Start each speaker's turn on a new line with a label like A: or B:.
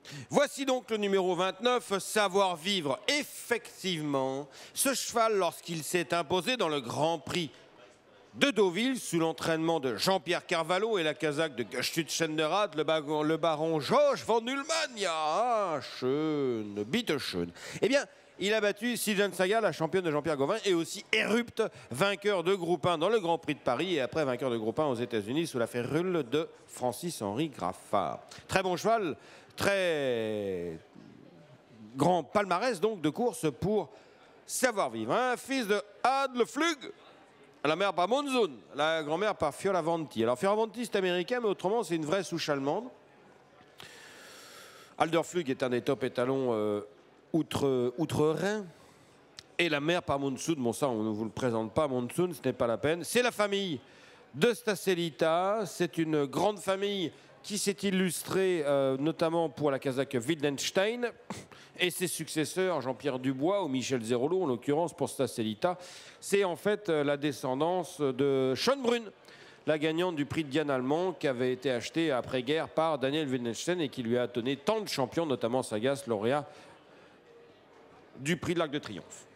A: Voici donc le numéro 29, Savoir Vivre. Effectivement, ce cheval, lorsqu'il s'est imposé dans le Grand Prix de Deauville, sous l'entraînement de Jean-Pierre Carvalho et la casaque de Gestützschenderad, le baron Georges von Ullmann, ja, schön, bitte schön. Eh bien, il a battu Sijan Saga, la championne de Jean-Pierre Gauvin, et aussi Erupt, vainqueur de groupe 1 dans le Grand Prix de Paris, et après vainqueur de groupe 1 aux États-Unis sous la férule de Francis-Henri Graffard. Très bon cheval, très grand palmarès donc de course pour Savoir Vivre. Un fils de Adleflug, la mère par Monzon, la grand-mère par Fioravanti. Alors Fioravanti c'est américain, mais autrement c'est une vraie souche allemande. Adlerflug est un des top étalons outre-Rhin. Et la mère par Monsoon, bon ça on ne vous le présente pas, Monsoon, ce n'est pas la peine. C'est la famille de Stacelita, c'est une grande famille qui s'est illustrée notamment pour la casaque Wildenstein et ses successeurs Jean-Pierre Dubois ou Michel Zerolo, en l'occurrence pour Stacelita. C'est en fait la descendance de Schönbrunn, la gagnante du prix de Diane allemand qui avait été achetée après-guerre par Daniel Wildenstein et qui lui a donné tant de champions, notamment Sagas, lauréat du prix de l'Arc de Triomphe.